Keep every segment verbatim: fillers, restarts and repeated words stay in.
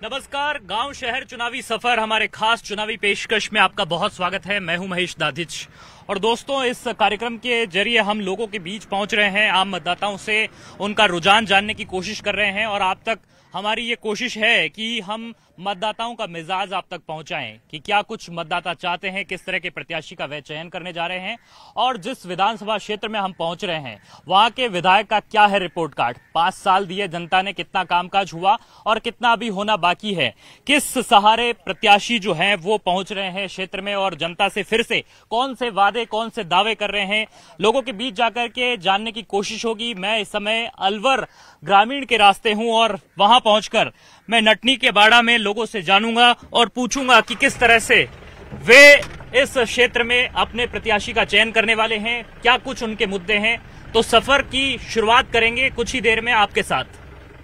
नमस्कार, गांव शहर चुनावी सफर हमारे खास चुनावी पेशकश में आपका बहुत स्वागत है। मैं हूं महेश दाधिच और दोस्तों, इस कार्यक्रम के जरिए हम लोगों के बीच पहुंच रहे हैं, आम मतदाताओं से उनका रुझान जानने की कोशिश कर रहे हैं और आप तक हमारी ये कोशिश है कि हम मतदाताओं का मिजाज आप तक पहुंचाएं कि क्या कुछ मतदाता चाहते हैं, किस तरह के प्रत्याशी का वे चयन करने जा रहे हैं और जिस विधानसभा क्षेत्र में हम पहुंच रहे हैं वहां के विधायक का क्या है रिपोर्ट कार्ड। पांच साल दिए जनता ने, कितना कामकाज हुआ और कितना अभी होना बाकी है। किस सहारे प्रत्याशी जो हैं वो पहुंच रहे हैं क्षेत्र में और जनता से फिर से कौन से वादे, कौन से दावे कर रहे हैं, लोगों के बीच जाकर के जानने की कोशिश होगी। मैं इस समय अलवर ग्रामीण के रास्ते हूं और वहां पहुंचकर मैं नटनी के बाड़ा में लोगों से जानूंगा और पूछूंगा कि किस तरह से वे इस क्षेत्र में अपने प्रत्याशी का चयन करने वाले हैं, क्या कुछ उनके मुद्दे हैं। तो सफर की शुरुआत करेंगे कुछ ही देर में आपके साथ।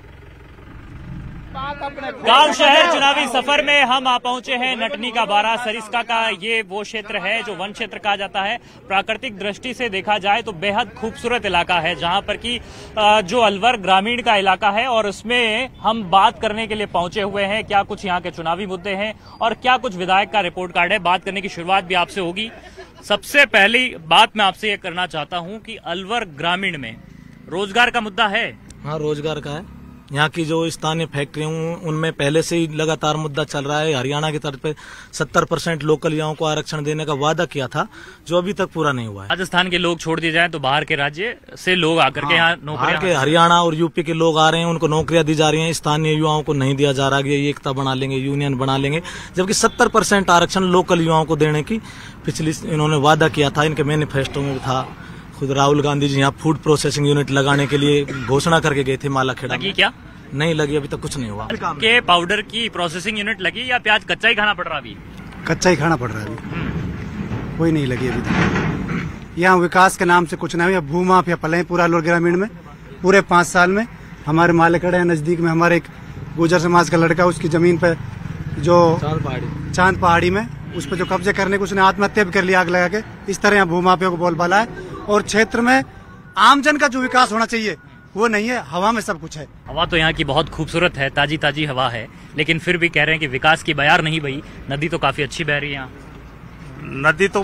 गांव शहर चुनावी सफर में हम आ पहुंचे हैं नटनी का बाड़ा सरिस्का का। ये वो क्षेत्र है जो वन क्षेत्र कहा जाता है। प्राकृतिक दृष्टि से देखा जाए तो बेहद खूबसूरत इलाका है, जहां पर कि जो अलवर ग्रामीण का इलाका है और उसमें हम बात करने के लिए पहुंचे हुए हैं क्या कुछ यहाँ के चुनावी मुद्दे हैं और क्या कुछ विधायक का रिपोर्ट कार्ड है। बात करने की शुरुआत भी आपसे होगी। सबसे पहली बात मैं आपसे ये करना चाहता हूँ कि अलवर ग्रामीण में रोजगार का मुद्दा है। हाँ, रोजगार का है। यहाँ की जो स्थानीय फैक्ट्रियां उनमें पहले से ही लगातार मुद्दा चल रहा है। हरियाणा की तरफ सत्तर परसेंट लोकल युवाओं को आरक्षण देने का वादा किया था, जो अभी तक पूरा नहीं हुआ है। राजस्थान के लोग छोड़ दिए जाएं तो बाहर के राज्य से लोग आकर के यहाँ नौकरियां, के हरियाणा और यूपी के लोग आ रहे हैं, उनको नौकरियां दी जा रही हैं। स्थानीय युवाओं को नहीं दिया जा रहा है। ये एकता बना लेंगे, यूनियन बना लेंगे, जबकि सत्तर परसेंट आरक्षण लोकल युवाओं को देने की पिछली इन्होंने वादा किया था। इनके मैनिफेस्टो में था। खुद राहुल गांधी जी यहाँ फूड प्रोसेसिंग यूनिट लगाने के लिए घोषणा करके गए थे मालाखेड़ा में। क्या नहीं लगी, अभी तक कुछ नहीं हुआ। के पाउडर की प्रोसेसिंग यूनिट लगी या प्याज कच्चा ही खाना पड़ रहा? अभी कच्चा ही खाना पड़ रहा है, अभी कोई नहीं लगी अभी तक। यहाँ विकास के नाम से कुछ नहीं है। भूमाफिया पले पूरा अलवर ग्रामीण में पूरे पाँच साल में। हमारे मालेखड़े हैं नजदीक में, हमारे एक गुर्जर समाज का लड़का, उसकी जमीन पे जो चांद पहाड़ी चांद पहाड़ी में उस पर जो कब्जे करने को उसने आत्महत्या भी कर लिया आग लगा के। इस तरह यहाँ भूमाफिया को बोलबाला है और क्षेत्र में आमजन का जो विकास होना चाहिए वो नहीं है। हवा में सब कुछ है। हवा तो यहाँ की बहुत खूबसूरत है, ताजी ताजी हवा है, लेकिन फिर भी कह रहे हैं कि विकास की बयार नहीं बही। नदी तो काफी अच्छी बह रही है यहाँ। नदी तो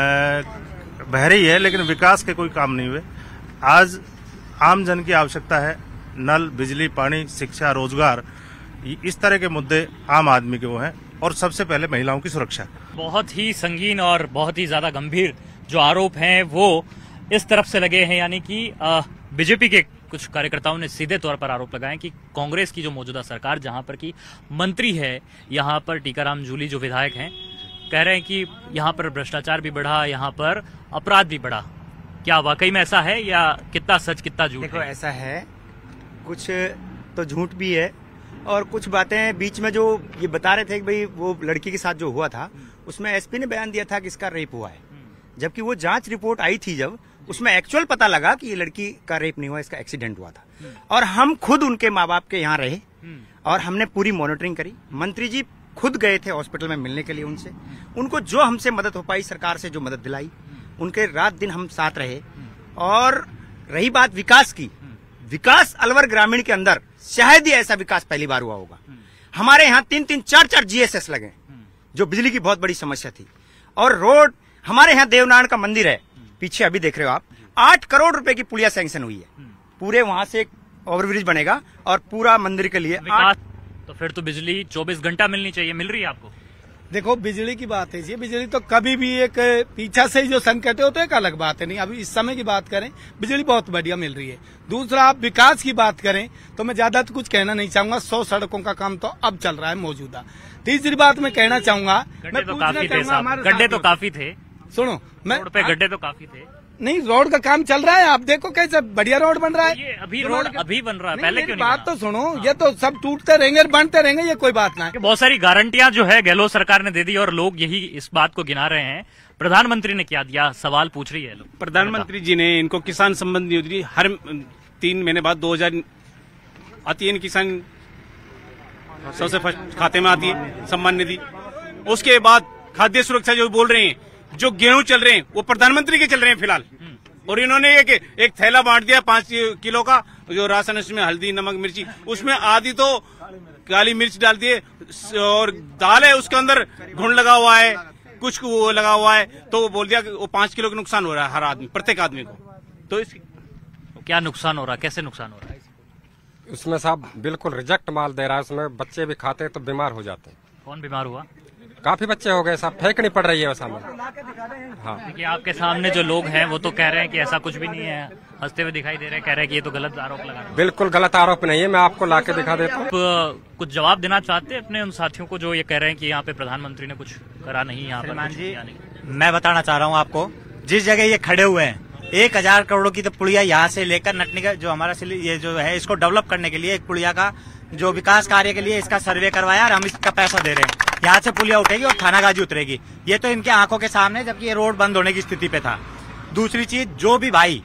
बह रही है लेकिन विकास के कोई काम नहीं हुए। आज आम जन की आवश्यकता है नल, बिजली, पानी, शिक्षा, रोजगार, इस तरह के मुद्दे आम आदमी के वो हैं और सबसे पहले महिलाओं की सुरक्षा। बहुत ही संगीन और बहुत ही ज्यादा गंभीर जो आरोप हैं वो इस तरफ से लगे हैं, यानी कि बीजेपी के कुछ कार्यकर्ताओं ने सीधे तौर पर आरोप लगाए कि कांग्रेस की जो मौजूदा सरकार, जहां पर की मंत्री है यहाँ पर टीकाराम जूली जो विधायक हैं, कह रहे हैं कि यहाँ पर भ्रष्टाचार भी बढ़ा, यहाँ पर अपराध भी बढ़ा। क्या वाकई में ऐसा है या कितना सच कितना झूठ? देखो, ऐसा है, कुछ तो झूठ भी है और कुछ बातें बीच में जो ये बता रहे थे कि भाई वो लड़की के साथ जो हुआ था उसमें एसपी ने बयान दिया था कि इसका रेप हुआ है, जबकि वो जांच रिपोर्ट आई थी जब उसमें एक्चुअल पता लगा कि ये लड़की का रेप नहीं हुआ, इसका एक्सीडेंट हुआ था। और हम खुद उनके माँ बाप के यहाँ रहे और हमने पूरी मॉनिटरिंग करी। मंत्री जी खुद गए थे हॉस्पिटल में मिलने के लिए उनसे, उनको जो हमसे मदद हो पाई, सरकार से जो मदद दिलाई, उनके रात दिन हम साथ रहे। और रही बात विकास की, विकास अलवर ग्रामीण के अंदर शायद ही ऐसा विकास पहली बार हुआ होगा। हमारे यहाँ तीन तीन चार चार जीएसएस लगे, जो बिजली की बहुत बड़ी समस्या थी। और रोड, हमारे यहाँ देवनारायण का मंदिर है पीछे, अभी देख रहे हो आप, आठ करोड़ रुपए की पुलिया सैंक्शन हुई है। पूरे वहां से एक ओवरब्रिज बनेगा और पूरा मंदिर के लिए। तो फिर तो बिजली चौबीस घंटा मिलनी चाहिए। मिल रही है आपको? देखो, बिजली की बात है जी, बिजली तो कभी भी एक पीछा से ही जो संकट है तो एक अलग बात है। नहीं, अभी इस समय की बात करें, बिजली बहुत बढ़िया मिल रही है। दूसरा, आप विकास की बात करें तो मैं ज्यादा तो कुछ कहना नहीं चाहूंगा। सौ सड़कों का काम तो अब चल रहा है मौजूदा। तीसरी बात मैं कहना चाहूंगा, मैं तो काफी थे, गड्ढे तो काफी थे। सुनो, मैं रोड पे गड्ढे तो काफी थे। नहीं, रोड का काम चल रहा है, आप देखो कैसे बढ़िया रोड बन रहा है। ये अभी रोड अभी बन रहा है, पहले क्यों नहीं? बात तो सुनो, ये तो सब टूटते रहेंगे, बनते रहेंगे, ये कोई बात ना है। बहुत सारी गारंटियां जो है गहलोत सरकार ने दे दी और लोग यही इस बात को गिना रहे हैं। प्रधानमंत्री ने क्या दिया, सवाल पूछ रही है लोग। प्रधानमंत्री जी ने इनको किसान संबंधी योजना हर तीन महीने बाद दो हजार आती है, किसान सबसे फर्स्ट खाते में आती है सम्मान निधि। उसके बाद खाद्य सुरक्षा जो बोल रहे हैं, जो गेहूं चल रहे हैं वो प्रधानमंत्री के चल रहे हैं फिलहाल। और इन्होंने एक एक थैला बांट दिया पांच किलो का, जो राशन में हल्दी नमक मिर्ची, उसमें आधी तो काली मिर्च डाल दिए और दाल है उसके अंदर घुन लगा हुआ है, कुछ वो लगा हुआ है, तो वो बोल दिया कि वो पांच किलो का नुकसान हो रहा है हर आदमी, प्रत्येक आदमी को। तो इस क्या नुकसान हो रहा है, कैसे नुकसान हो रहा है? उसमें साहब बिल्कुल रिजेक्ट माल दे रहा है, उसमें बच्चे भी खाते हैं तो बीमार हो जाते हैं। कौन बीमार हुआ? काफी बच्चे हो गए साहब, फेंकनी पड़ रही है वैसा में। हाँ, देखिए आपके सामने जो लोग हैं वो तो कह रहे हैं कि ऐसा कुछ भी नहीं है, हंसते हुए दिखाई दे रहे हैं, कह रहे हैं कि ये तो गलत आरोप लगा रहे हैं। बिल्कुल गलत आरोप नहीं है, मैं आपको लाके दिखा देता हूँ। आप कुछ जवाब देना चाहते हैं अपने उन साथियों को जो ये कह रहे हैं कि यहाँ पे प्रधानमंत्री ने कुछ करा नहीं, यहाँ पर कुछ किया नहीं? मैं बताना चाह रहा हूँ आपको, जिस जगह ये खड़े हुए हैं, एक हजार करोड़ की तो पुड़िया यहाँ से लेकर नटनी का जो हमारा ये जो है इसको डेवलप करने के लिए एक पुड़िया का जो विकास कार्य के लिए इसका सर्वे करवाया और हम इसका पैसा दे रहे हैं। यहाँ से पुलिया उठेगी और थानागाजी उतरेगी, ये तो इनके आंखों के सामने, जबकि ये रोड बंद होने की स्थिति पे था। दूसरी चीज, जो भी भाई,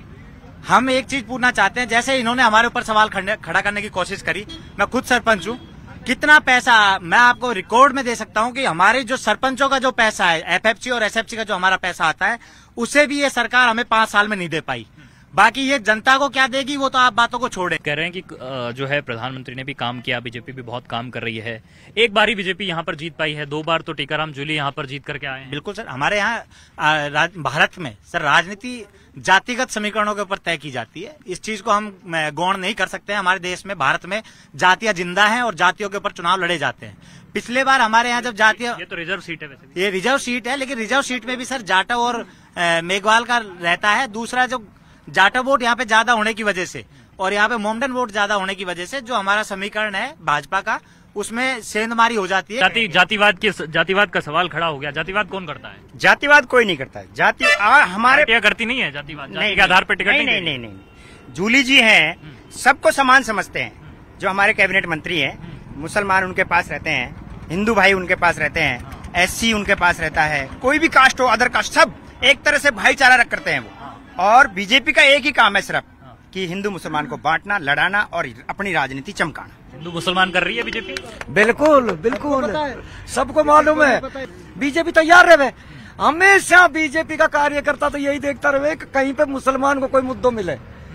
हम एक चीज पूछना चाहते हैं, जैसे इन्होंने हमारे ऊपर सवाल खड़ा करने की कोशिश करी, मैं खुद सरपंच हूँ, कितना पैसा मैं आपको रिकॉर्ड में दे सकता हूँ कि हमारे जो सरपंचों का जो पैसा है, एफएफसी और एसएफसी का जो हमारा पैसा आता है, उसे भी ये सरकार हमें पांच साल में नहीं दे पाई। बाकी ये जनता को क्या देगी वो तो आप बातों को छोड़े। कह रहे हैं कि जो है प्रधानमंत्री ने भी काम किया, बीजेपी भी बहुत काम कर रही है। एक बार ही बीजेपी यहाँ पर जीत पाई है, दो बार तो टीकाराम जूली यहाँ पर जीत करके आए हैं। बिल्कुल सर, हमारे यहाँ भारत में सर राजनीति जातिगत समीकरणों के ऊपर तय की जाती है, इस चीज को हम गौण नहीं कर सकते। हमारे देश में, भारत में जातियां जिंदा हैं और जातियों के ऊपर चुनाव लड़े जाते हैं। पिछले बार हमारे यहाँ जब जातीय, ये तो रिजर्व सीट है वैसे, ये रिजर्व सीट है, लेकिन रिजर्व सीट में भी सर जाटव और मेघवाल का रहता है। दूसरा, जो जाटव वोट यहाँ पे ज्यादा होने की वजह से और यहाँ पे मोमडन वोट ज्यादा होने की वजह से जो हमारा समीकरण है भाजपा का, उसमें सेंधमारी हो जाती है। जाति जातिवाद की जातिवाद का सवाल खड़ा हो गया। जातिवाद कौन करता है? जातिवाद कोई नहीं करता है। जाति आ, हमारे क्या करती नहीं है जातिवाद, जाति के आधार पर टिकट नहीं नहीं नहीं नहीं जूली जी हैं, सबको समान समझते हैं। जो हमारे कैबिनेट मंत्री हैं, मुसलमान उनके पास रहते हैं, हिंदू भाई उनके पास रहते हैं, एससी उनके पास रहता है, कोई भी कास्ट हो, अदर कास्ट, सब एक तरह से भाईचारा रख करते हैं वो। और बीजेपी का एक ही काम है सिर्फ कि हिंदू मुसलमान को बांटना, लड़ाना और अपनी राजनीति चमकाना। हिंदू मुसलमान कर रही है बीजेपी। बिल्कुल बिल्कुल, सबको मालूम है बीजेपी तैयार रहे। हमेशा बीजेपी का कार्यकर्ता तो यही देखता रहे कि कहीं पे मुसलमान को कोई मुद्दों मिले,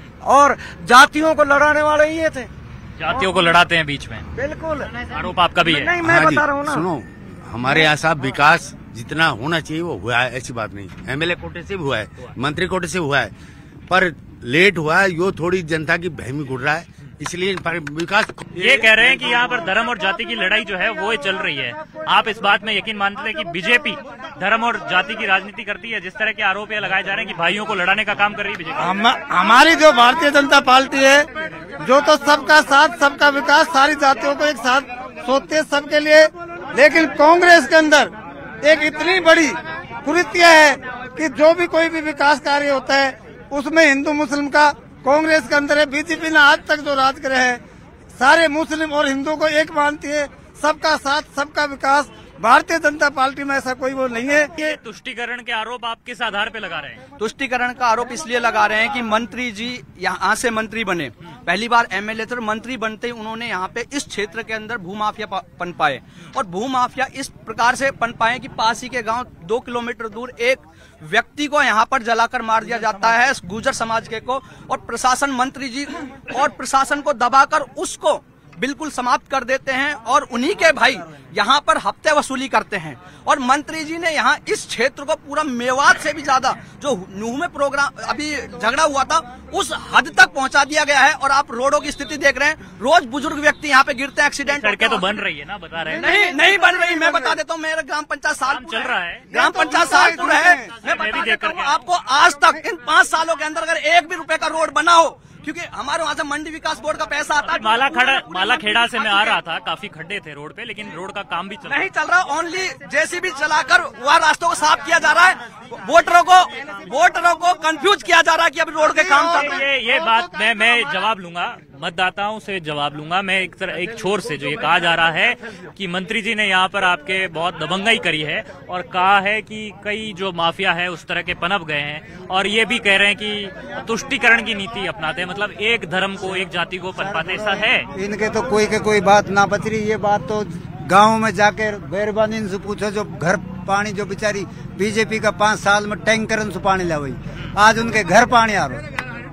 और जातियों को लड़ाने वाले ही ये थे। जातियों को लड़ाते हैं बीच में। बिल्कुल, आरोप आपका भी है। नहीं, मैं हाँ बता रहा हूँ ना। सुनो, हमारे यहाँ साहब विकास जितना होना चाहिए वो हुआ है, ऐसी बात नहीं। एमएलए कोटे से भी हुआ है, मंत्री कोटे से हुआ है, पर लेट हुआ है। यो थोड़ी जनता की बहमी गुड़ रहा है, इसलिए विकास। ये कह रहे हैं कि यहाँ पर धर्म और जाति की लड़ाई जो है वो चल रही है। आप इस बात में यकीन मानते हैं कि बीजेपी धर्म और जाति की राजनीति करती है? जिस तरह के आरोप ये लगाए जा रहे हैं कि भाइयों को लड़ाने का काम कर रही है बीजेपी। हम, हमारी जो भारतीय जनता पार्टी है, जो तो सबका साथ सबका विकास, सारी जातियों को एक साथ सोचते है सबके लिए। लेकिन कांग्रेस के अंदर एक इतनी बड़ी कुरीतियां है कि जो भी कोई भी विकास कार्य होता है उसमें हिंदू मुस्लिम का कांग्रेस के अंदर है। बीजेपी ने आज तक जो राज करे है, सारे मुस्लिम और हिंदू को एक मानती है, सबका साथ सबका विकास। भारतीय जनता पार्टी में ऐसा कोई वो नहीं है। ये तुष्टीकरण के आरोप आप किस आधार पे लगा रहे हैं? तुष्टीकरण का आरोप इसलिए लगा रहे हैं कि मंत्री जी यहाँ से मंत्री बने, पहली बार एमएलए थे, मंत्री बनते ही उन्होंने यहाँ पे इस क्षेत्र के अंदर भूमाफिया पनपाए, और भूमाफिया इस प्रकार से पनपाए कि पास ही के गांव दो किलोमीटर दूर एक व्यक्ति को यहाँ पर जलाकर मार दिया जाता है, गुर्जर समाज के को, और प्रशासन, मंत्री जी और प्रशासन को दबाकर उसको बिल्कुल समाप्त कर देते हैं, और उन्हीं के भाई यहाँ पर हफ्ते वसूली करते हैं। और मंत्री जी ने यहाँ इस क्षेत्र को पूरा मेवात से भी ज्यादा, जो नूह में प्रोग्राम अभी झगड़ा हुआ था, उस हद तक पहुँचा दिया गया है। और आप रोडों की स्थिति देख रहे हैं, रोज बुजुर्ग व्यक्ति यहाँ पे गिरते हैं, एक्सीडेंट। सड़कें तो बन रही है ना, बता रहे हैं? नहीं नहीं बन रही, मैं बता देता हूँ। मेरा ग्राम पंचायत साल चल रहा है, ग्राम पंचायत सालपुर है, मैं बता देता हूँ आपको। आज तक इन पाँच सालों के अंदर अगर एक भी रुपए का रोड बना हो, क्योंकि हमारे वहाँ से मंडी विकास बोर्ड का पैसा आता है। माला खड़ा माला खेड़ा से मैं आ रहा था, काफी खड्डे थे रोड पे, लेकिन रोड का काम भी चल नहीं चल रहा। ओनली जेसीबी चलाकर वह रास्तों को साफ किया जा रहा है, वोटरों को वोटरों को कंफ्यूज किया जा रहा है कि अभी रोड के काम चल रहे हैं। ये ये बात मैं मैं जवाब लूंगा, मतदाताओं से जवाब लूंगा मैं। एक तरह एक छोर से जो ये कहा जा रहा है कि मंत्री जी ने यहाँ पर आपके बहुत दबंगाई करी है, और कहा है कि कई जो माफिया है उस तरह के पनप गए हैं, और ये भी कह रहे हैं कि तुष्टीकरण की नीति अपनाते हैं, मतलब एक धर्म को, एक जाति को पनपाते। ऐसा है? इनके तो कोई के कोई बात ना बच रही। ये बात तो गाँव में जाकर मेहरबानी से पूछो, जो घर पानी जो बेचारी बीजेपी का पाँच साल में टैंकर से पानी ला, आज उनके घर पानी आ रहा।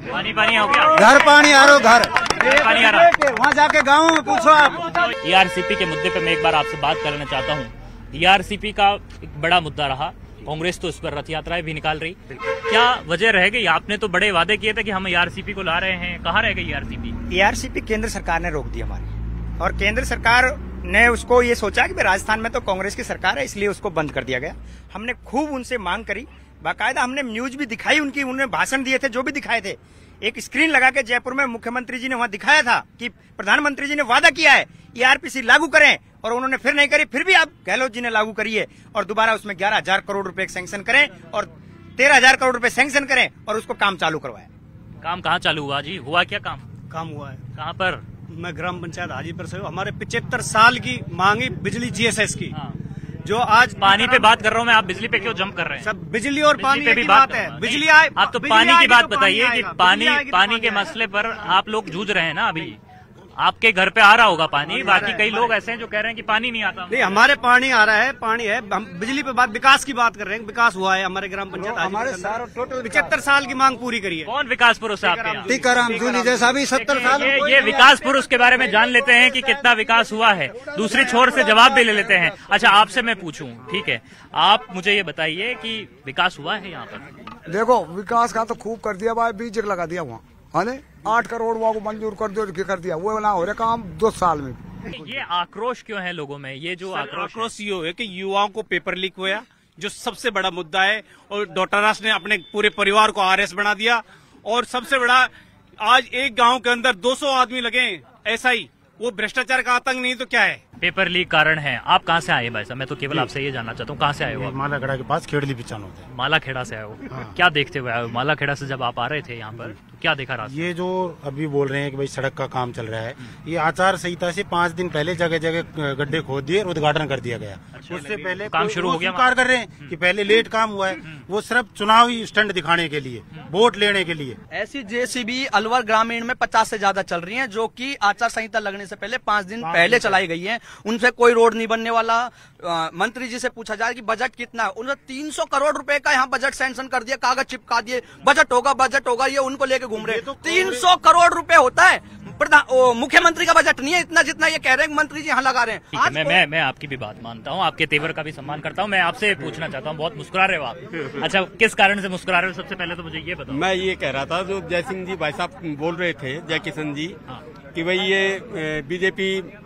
पानी पानी हो गया, घर पानी आ रहा, घर पानी आ रहा। वहाँ जाके गाँव में पूछो आप। ईआरसीपी के मुद्दे पे मैं एक बार आपसे बात करना चाहता हूँ। ईआरसीपी का एक बड़ा मुद्दा रहा, कांग्रेस तो इस पर रथ यात्राएं भी निकाल रही, क्या वजह रह गई? आपने तो बड़े वादे किए थे कि हम ईआरसीपी को ला रहे हैं, कहाँ रह गई ईआरसीपी? ईआरसीपी केंद्र सरकार ने रोक दी हमारी, और केंद्र सरकार ने उसको ये सोचा कि राजस्थान में तो कांग्रेस की सरकार है, इसलिए उसको बंद कर दिया गया। हमने खूब उनसे मांग करी, बाकायदा हमने न्यूज भी दिखाई उनकी, उन्होंने भाषण दिए थे, जो भी दिखाए थे। एक स्क्रीन लगा के जयपुर में मुख्यमंत्री जी ने वहां दिखाया था कि प्रधानमंत्री जी ने वादा किया है ईआरपीसी लागू करें, और उन्होंने फिर नहीं करी। फिर भी अब गहलोत जी ने लागू करी है, और दोबारा उसमें ग्यारह हजार करोड़ रुपए सैंक्शन करें और तेरह हजार करोड़ रुपए सैंक्शन करें और उसको काम चालू करवाए। काम कहाँ चालू हुआ जी? हुआ क्या काम? काम हुआ है। कहाँ पर? मैं ग्राम पंचायत हाजीपुर से हूँ। हमारे पिछहत्तर साल की मांगी बिजली जीएसएस की, हाँ। जो आज पानी पे बात कर रहा हूँ मैं, आप बिजली पे क्यों जंप कर रहे हैं? सब बिजली और पानी पे भी की बात, बात है। नहीं, बिजली आए, आप तो बिजली पानी की आएगी बात तो बताइए कि आएगा। पानी बिजली आएगी तो पानी पानी के आएगा। मसले पर आप लोग जूझ रहे हैं ना अभी। आपके घर पे आ रहा होगा पानी, बाकी कई लोग ऐसे हैं जो कह रहे हैं कि पानी नहीं आता। नहीं, हमारे पानी आ रहा है, पानी है। हम बिजली पे बात, विकास की बात कर रहे हैं। विकास हुआ है हमारे ग्राम पंचायत हमारे सारा टोटल पिछहत्तर साल की मांग पूरी करी है। कौन विकास पुरुष है आपके यहाँ? टीकाराम जूली जैसा भी सत्तर साल ये, ये विकास पुरुष के बारे में जान लेते हैं कि कितना विकास हुआ है, दूसरी छोर से जवाब भी ले लेते हैं। अच्छा, आपसे मैं पूछूं, ठीक है, आप मुझे ये बताइए कि विकास हुआ है यहाँ पर? देखो, विकास का तो खूब कर दिया भाई, बीज लगा दिया वहाँ, है आठ करोड़ वहाँ को मंजूर कर दिया कर दिया, वो ना हो रहा काम दो साल में। ये आक्रोश क्यों है लोगों में? ये जो आक्रोश आक्रोश ये है कि युवाओं को पेपर लीक हुआ, जो सबसे बड़ा मुद्दा है, और डोटारास ने अपने पूरे परिवार को आरएस बना दिया। और सबसे बड़ा, आज एक गांव के अंदर दो सौ आदमी लगे ऐसा ही, वो भ्रष्टाचार का आतंक नहीं तो क्या है? पेपर लीक कारण है। आप कहाँ से आए भाई साहब? मैं तो केवल आपसे ये जानना चाहता हूँ, कहाँ से आए हो? मालाखेड़ा के पास खेड़ली पिचान होते हैं। मालाखेड़ा से आए हो? हाँ। क्या देखते हुए आए हो? मालाखेड़ा से जब आप आ रहे थे यहाँ पर तो क्या देखा रास्ते? ये जो अभी बोल रहे हैं कि भाई सड़क का काम चल रहा है, ये आचार संहिता से पाँच दिन पहले जगह जगह गड्ढे खोद दिए और उद्घाटन कर दिया गया। अच्छा, उससे पहले काम शुरू हो गया। स्वीकार कर रहे हैं कि पहले लेट काम हुआ है, वो सिर्फ चुनावी स्टंट दिखाने के लिए, वोट लेने के लिए। ऐसी जेसीबी अलवर ग्रामीण में पचास से ज्यादा चल रही हैं, जो कि आचार संहिता लगने से पहले पांच दिन पहले चलाई गई हैं। उनसे कोई रोड नहीं बनने वाला। आ, मंत्री जी से पूछा जाए कि बजट कितना है, उन्होंने तीन सौ करोड़ रुपए का यहाँ बजट सैंक्शन कर दिया, कागज चिपका दिए, बजट होगा बजट होगा, ये उनको लेके घूम रहे। तीन सौ करोड़ रुपए होता है, प्रधान मुख्यमंत्री का बजट नहीं है इतना जितना ये कह रहे हैं मंत्री जी यहाँ लगा रहे हैं। मैं मैं मैं आपकी भी बात मानता हूँ, आपके तेवर का भी सम्मान करता हूँ। मैं आपसे पूछना चाहता हूँ, बहुत मुस्कुरा रहे हो आप। अच्छा, किस कारण से मुस्कुरा रहे हो? सबसे पहले तो मुझे ये बताओ। मैं ये कह रहा था, जो जय सिंह जी भाई साहब बोल रहे थे, जय किशन जी, कि भाई ये बीजेपी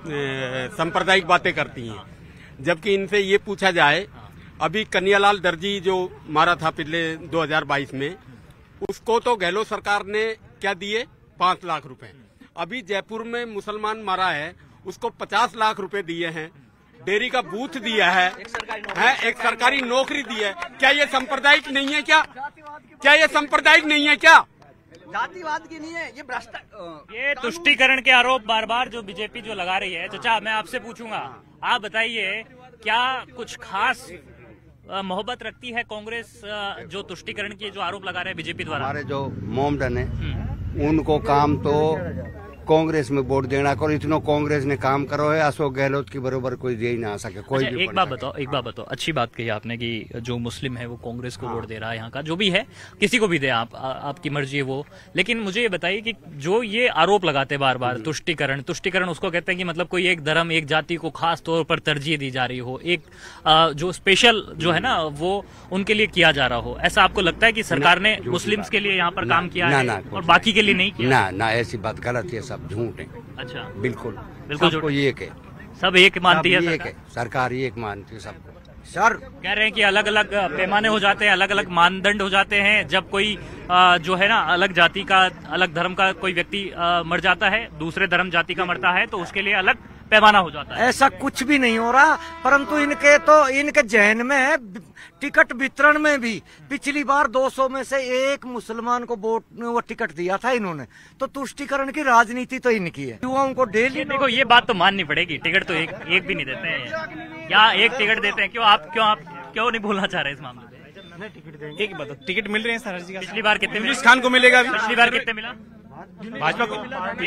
सांप्रदायिक बातें करती हैं, जबकि इनसे ये पूछा जाए, अभी कन्हैयालाल दर्जी जो मारा था पिछले दो हज़ार बाईस में, उसको तो गहलोत सरकार ने क्या दिए? पांच लाख रुपए। अभी जयपुर में मुसलमान मारा है, उसको पचास लाख रुपए दिए हैं। डेयरी का बूथ दिया है, है एक सरकारी नौकरी दी है। क्या ये सांप्रदायिक नहीं है? क्या क्या ये सांप्रदायिक नहीं है? क्या जातिवाद की नहीं है ये? भ्रष्टाचार, ये तुष्टीकरण के आरोप बार बार जो बीजेपी जो लगा रही है। चाचा, मैं आपसे पूछूंगा, आप बताइए, क्या कुछ खास मोहब्बत रखती है कांग्रेस जो तुष्टीकरण की जो आरोप लगा रहे हैं बीजेपी द्वारा? हमारे जो मोमडन है उनको काम तो कांग्रेस में वोट देना करो, इतना कांग्रेस ने काम करो है, अशोक गहलोत की बरोबर कोई दे ही ना सके कोई। अच्छा, भी एक बात बताओ, एक बात बताओ, अच्छी बात कही आपने कि जो मुस्लिम है वो कांग्रेस को हाँ। वोट दे रहा है, यहाँ का जो भी है, किसी को भी दे, आप आ, आपकी मर्जी है वो। लेकिन मुझे ये बताइए कि जो ये आरोप लगाते बार बार तुष्टीकरण, तुष्टीकरण उसको कहते हैं कि मतलब कोई एक धर्म एक जाति को खास तौर पर तरजीह दी जा रही हो, एक आ, जो स्पेशल जो है ना वो उनके लिए किया जा रहा हो, ऐसा आपको लगता है कि सरकार ने मुस्लिम्स के लिए यहाँ पर काम किया है और बाकी के लिए नहीं किया? ना ना, ऐसी बात गलत है, सब झूठ है। अच्छा, बिल्कुल बिल्कुल, सबको एक है, सब एक मानती है, एक है सरकार, एक मानती है सबको। सर कह रहे हैं कि अलग अलग पैमाने हो जाते हैं, अलग अलग मानदंड हो जाते हैं। जब कोई जो है ना अलग जाति का, अलग धर्म का कोई व्यक्ति मर जाता है, दूसरे धर्म जाति का मरता है, तो उसके लिए अलग पैमाना हो जाता है। ऐसा कुछ भी नहीं हो रहा, परंतु इनके तो इनके जहन में टिकट वितरण में भी पिछली बार दो सौ में से एक मुसलमान को वोट वो टिकट दिया था इन्होंने, तो तुष्टीकरण की राजनीति तो इनकी है। युवाओं को डेली देखो, ये बात तो माननी पड़ेगी, टिकट तो एक एक भी नहीं देते हैं, या एक टिकट देते हैं। क्यों आप क्यों आप क्यों नहीं बोलना चाह रहे इस मामले में? एक बताओ, टिकट मिल रहे हैं सर जी का? पिछली बार कितने? इमरान खान को मिलेगा? पिछली बार कितने मिला? भाजपा को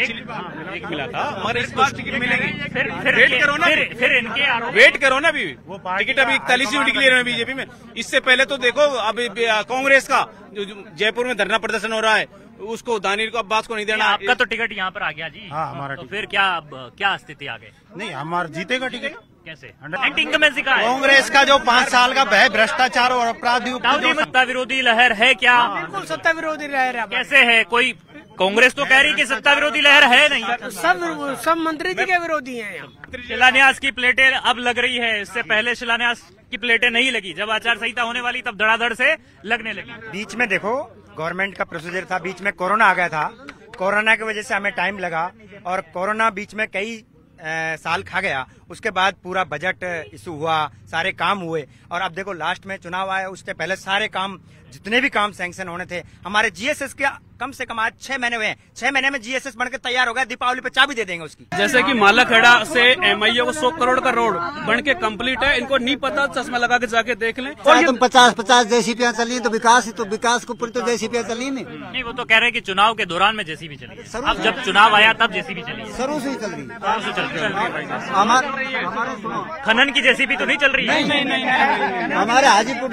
एक, एक मिला था, मगर इस बार टिकट मिलेंगे। फिर फिर वेट करो ना, फिर, फिर इनके आरोप वेट करो ना। अभी टिकट अभी इकतालीस यूनिट क्लियर है बीजेपी में। इससे पहले तो देखो, अब कांग्रेस का जो जयपुर में धरना प्रदर्शन हो रहा है, उसको दानिश को अब्बास को नहीं देना। आपका तो टिकट यहाँ पर आ गया जी। हाँ, हमारा तो फिर क्या अब क्या स्थिति आ गई? नहीं, हमारा जीतेगा टिकट। कैसे? एक्टिंग में सिखा है कांग्रेस का जो पाँच साल का भय भ्रष्टाचार और अपराधी सत्ता विरोधी लहर है क्या? बिल्कुल सत्ता विरोधी लहर है। कैसे है? कोई कांग्रेस तो कह रही कि सत्ता विरोधी लहर है नहीं। सब सब मंत्री जी के विरोधी हैं यहाँ। शिलान्यास की प्लेटें अब लग रही है, इससे पहले शिलान्यास की प्लेटें नहीं लगी। जब आचार संहिता होने वाली तब धड़ाधड़ से लगने लगी। बीच में देखो गवर्नमेंट का प्रोसीजर था, बीच में कोरोना आ गया था, कोरोना की वजह से हमें टाइम लगा और कोरोना बीच में कई आ, साल खा गया। उसके बाद पूरा बजट इशू हुआ, सारे काम हुए और अब देखो लास्ट में चुनाव आया, उससे पहले सारे काम जितने भी काम सैंक्शन होने थे हमारे जीएसएस के कम से कम आज छह महीने हुए हैं। छह महीने में जीएसएस बनकर तैयार हो गया, दीपावली पे चाबी दे देंगे उसकी। जैसे कि मालाखेड़ा से एमआईए को सौ करोड़ का रोड बन के कम्प्लीट है, इनको नहीं पता, चश्मा लगा के जाके देख लें। और तुम पचास पचास जेसीपीयां चली तो विकास ही तो विकास को पूरी तो जेसीपीयां चली नहीं। नहीं, वो तो कह रहे हैं कि चुनाव के दौरान में जेसीबी चली। अब जब चुनाव आया तब जेसीबी चली। शुरू से ही चल रही शुरू से चल रही है। खनन की जेसीबी तो नहीं चल रही है। हमारे हाजीपुर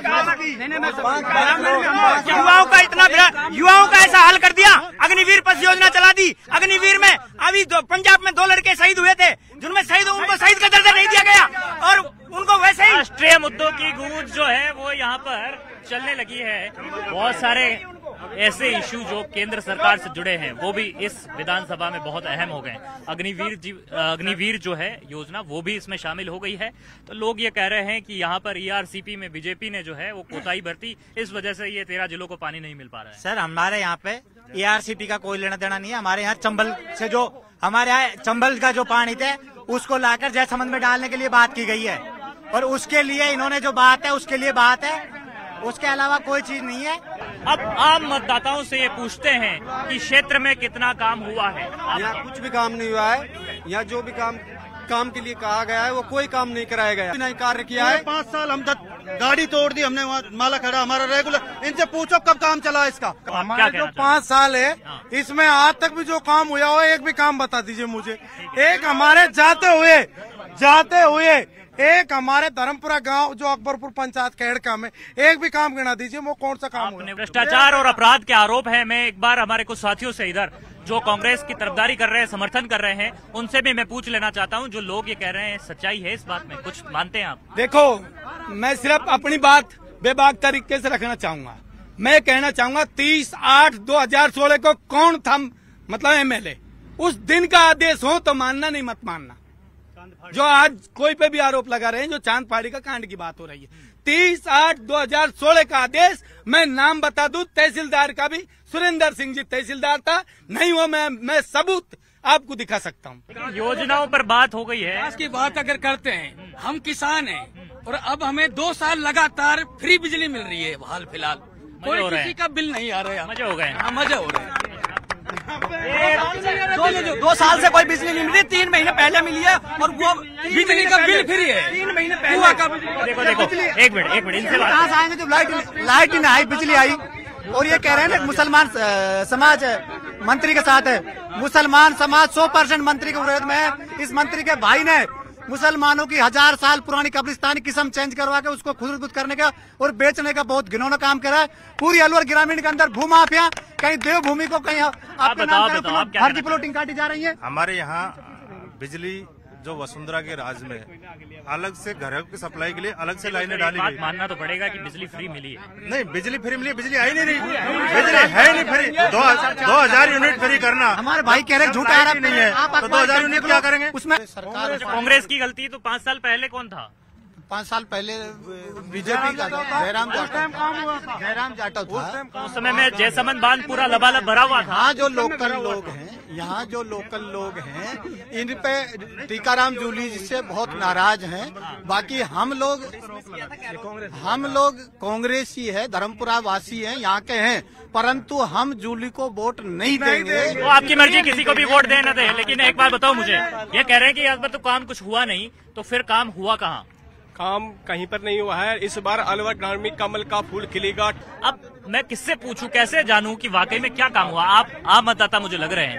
युवाओं का इतना युवाओं का ऐसा हाल कर दिया। अग्निवीर पथ योजना चला दी। अग्निवीर में अभी पंजाब में दो लड़के शहीद हुए थे, जिनमें शहीद उनको शहीद का दर्जा नहीं दिया गया और उनको वैसे ही राष्ट्रीय मुद्दों की गूंज जो है वो यहाँ पर चलने लगी है। बहुत सारे ऐसे इशू जो केंद्र सरकार से जुड़े हैं वो भी इस विधानसभा में बहुत अहम हो गए। अग्निवीर जी अग्निवीर जो है योजना वो भी इसमें शामिल हो गई है। तो लोग ये कह रहे हैं कि यहाँ पर ईआरसीपी में बीजेपी ने जो है वो कोताही बरती, इस वजह से ये तेरह जिलों को पानी नहीं मिल पा रहा है। सर हमारे यहाँ पे ईआरसीपी का कोई लेना देना नहीं है। हमारे यहाँ चंबल से जो हमारे यहाँ चंबल का जो पानी थे उसको लाकर जयसमंद में डालने के लिए बात की गई है और उसके लिए इन्होंने जो बात है उसके लिए बात है, उसके अलावा कोई चीज नहीं है। अब आम मतदाताओं से ये पूछते हैं कि क्षेत्र में कितना काम हुआ है। यहाँ कुछ भी काम नहीं हुआ है। यहाँ जो भी काम काम के लिए कहा गया है वो कोई काम नहीं कराया गया, नहीं कार्य किया है। पाँच साल हम गाड़ी तोड़ दी हमने, वहाँ माला खड़ा हमारा रेगुलर। इनसे पूछो कब काम चला इसका। हमारे जो पाँच साल है इसमें आज तक भी जो काम हुआ हो एक भी काम बता दीजिए मुझे। एक हमारे जाते हुए जाते हुए एक हमारे धर्मपुरा गांव जो अकबरपुर पंचायत खेड़का में एक भी काम गिना दीजिए, वो कौन सा काम हुआ? भ्रष्टाचार और अपराध के आरोप है। मैं एक बार हमारे कुछ साथियों से इधर जो कांग्रेस की तरफदारी कर रहे हैं, समर्थन कर रहे हैं, उनसे भी मैं पूछ लेना चाहता हूं जो लोग ये कह रहे हैं सच्चाई है इस बात में, कुछ मानते हैं आप? देखो, मैं सिर्फ अपनी बात बेबाक तरीके से रखना चाहूंगा। मैं कहना चाहूंगा तीस आठ दो हजार सोलह को कौन था मतलब एमएलए, उस दिन का आदेश हो तो मानना, नहीं मत मानना। जो आज कोई पे भी आरोप लगा रहे हैं, जो चांद फाड़ी का कांड की बात हो रही है, तीस आठ दो हजार सोलह का आदेश, मैं नाम बता दूं तहसीलदार का भी, सुरेंद्र सिंह जी तहसीलदार था, नहीं वो मैं मैं सबूत आपको दिखा सकता हूं। योजनाओं पर बात हो गई है। विकास की बात अगर करते हैं, हम किसान हैं और अब हमें दो साल लगातार फ्री बिजली मिल रही है। हाल फिलहाल कोई किसी का बिल नहीं आ रहा है। मजे हो गए। हाँ, मजे हो रहे हैं। दो, दो साल से कोई बिजली नहीं मिली, तीन महीने पहले मिली है और वो बिजली का बिल फ्री है। तीन महीने पहले का देखो देखो एक मिनट एक मिनट इनसे कहाँ से आएंगे जब लाइट लाइट नहीं आई, बिजली आई। और ये कह रहे हैं ना मुसलमान समाज मंत्री के साथ है। मुसलमान समाज सौ परसेंट मंत्री के विरोध में है। इस मंत्री के भाई ने मुसलमानों की हजार साल पुरानी कब्रिस्तान की किस्म चेंज करवा के उसको खुदबुद करने का और बेचने का बहुत घिनौना काम करा है। पूरी अलवर ग्रामीण के अंदर भूमाफिया, कहीं देवभूमि को कहीं आपके नाम पर भर्ती प्लॉटिंग काटी जा रही है। हमारे यहाँ बिजली जो वसुंधरा के राज में अलग से घरों की सप्लाई के लिए अलग से लाइनें डाली गई। मानना तो पड़ेगा कि बिजली फ्री मिली है। नहीं, बिजली फ्री मिली, बिजली आई नहीं रही, बिजली है नहीं फ्री। दो दो हजार यूनिट फ्री करना हमारे भाई कह रहे झूठा आरोप नहीं है, तो दो हजार यूनिट क्या करेंगे उसमें? कांग्रेस की गलती। तो पाँच साल पहले कौन था? पाँच साल पहले बीजेपी का जयराम जाटव जयराम जाटव था। उस समय में जयसमंद बांध पूरा लबालब भरा हुआ था। यहाँ जो लोकल लोग हैं यहाँ जो लोकल लोग हैं इन पे टीकाराम जूली जी से बहुत नाराज हैं। बाकी हम लोग हम लोग कांग्रेसी है, धर्मपुरा वासी हैं, यहाँ के हैं, परंतु हम जूली को वोट नहीं देंगे। वो आपकी मर्जी, किसी को भी वोट देना दे। लेकिन एक बात बताओ मुझे, ये कह रहे हैं कि इस बार तो काम कुछ हुआ नहीं, तो फिर काम हुआ कहाँ? काम कहीं पर नहीं हुआ है। इस बार अलवर ग्रामीण में कमल का फूल खिलेगा। अब मैं किससे पूछूं, कैसे जानूं कि वाकई में क्या काम हुआ? आप आम मतदाता मुझे लग रहे हैं।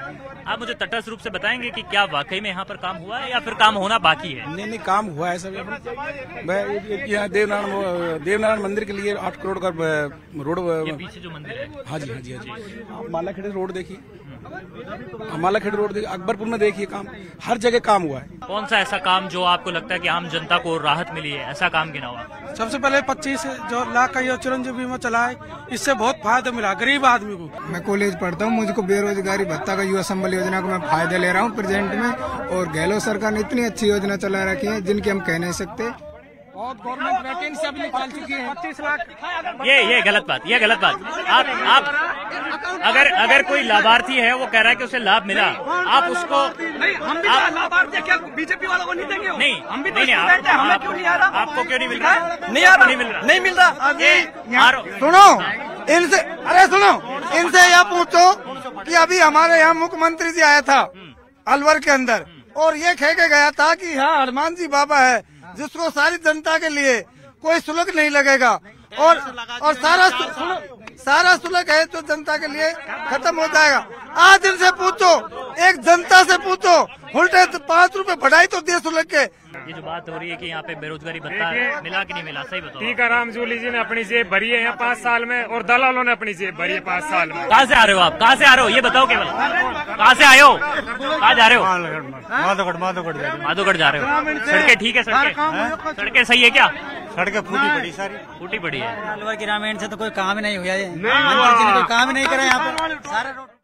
आप मुझे तटस्थ रूप से बताएंगे कि क्या वाकई में यहाँ पर काम हुआ है या फिर काम होना बाकी है? नहीं नहीं, काम हुआ है सब। मैं यहाँ देवनारायण देवनारायण मंदिर के लिए आठ करोड़ का रोड, ये पीछे जो मंदिर है। हाँ जी हाँ जी हाँ जी। आप मालाखेड़ी रोड देखिए, मालाखेड़ी रोड देखिए, अकबरपुर में देखिए, काम हर जगह काम हुआ है। कौन सा ऐसा काम जो आपको लगता है कि आम जनता को राहत मिली है, ऐसा काम गिना हुआ? सबसे पहले पच्चीस जो लाख का ये चिरंजीवी बीमा चला है, इससे बहुत फायदा मिला गरीब आदमी को। मैं कॉलेज पढ़ता हूँ, मुझको बेरोजगारी भत्ता का युवा संबल योजना का मैं फायदा ले रहा हूँ प्रेजेंट में। और गहलोत सरकार ने इतनी अच्छी योजना चला रखी है जिनकी हम कह नहीं सकते। बहुत गवर्नमेंट वैकेंसी अभी निकाल चुकी है, पच्चीस लाख। ये ये गलत बात, ये गलत बात। आप आप अगर अगर कोई लाभार्थी है वो कह रहा है कि उसे लाभ मिला, आप उसको नहीं, हम भी लाभार्थी क्या बीजेपी वालों को नहीं देंगे? नहीं, हम भी नहीं, आप, हमें क्यों नहीं आ रहा? आपको क्यों नहीं मिल रहा? नहीं आ रहा, नहीं मिल रहा, नहीं मिल रहा। सुनो इनसे, अरे सुनो इनसे यह पूछो कि अभी हमारे यहाँ मुख्यमंत्री जी आया था अलवर के अंदर, और ये कह के गया था कि यहाँ हनुमान जी बाबा है जिसको सारी जनता के लिए कोई शुल्क नहीं लगेगा, और और सारा सारा शुल्क है जो जनता के लिए खत्म हो जाएगा। आज इनसे पूछो, एक जनता से पूछो, उल्टे पाँच रुपए बढ़ाई तो दे शुल्क के। ये जो बात हो रही है कि यहाँ पे बेरोजगारी भत्ता मिला कि नहीं मिला, सही बताओ। टीकाराम जूली जी ने अपनी जेब भरी है यहाँ पाँच साल में, और दलालों ने अपनी जेब भरी है पाँच साल में। कहाँ से आ रहे हो आप, कहाँ से आ रहे हो ये बताओ केवल, कहाँ से आए हो, कहाँ जा रहे हो? माधोगढ़ माधोगढ़ माधोगढ़ जा रहे हो। सड़कें ठीक है? सड़कें सड़कें सही है क्या? सड़कें फूटी पड़ी, सारी फूटी पड़ी है। अलवर ग्रामीण से तो कोई काम ही नहीं हुआ है, मंत्री जी ने कोई काम ही नहीं करा यहाँ पे, सारा रोड